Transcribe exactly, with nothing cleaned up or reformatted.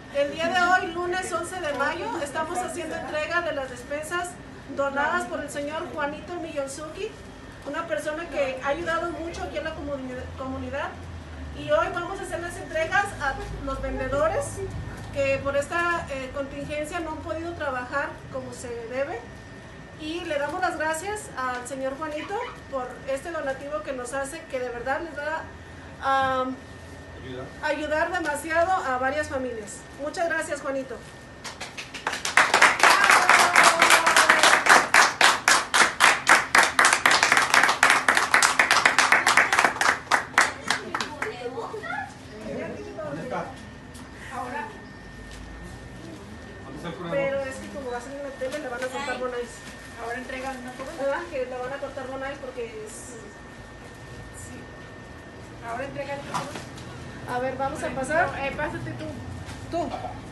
El día de hoy, lunes once de mayo, estamos haciendo entrega de las despensas donadas por el señor Juanito Millonzuki, una persona que ha ayudado mucho aquí en la comunidad. Y hoy vamos a hacer las entregas a los vendedores que por esta eh, contingencia no han podido trabajar como se debe. Y le damos las gracias al señor Juanito por este donativo que nos hace, que de verdad les va a um, ayudar demasiado a varias familias. Muchas gracias, Juanito. Pero es que como va a salir en la tele le van a cortar bonais. Ahora entregan una cosa. ¿Verdad? Que le van a cortar bonais porque es... Sí. Ahora entregan. A ver, vamos a pasar. Eh, pásate tú. Tú.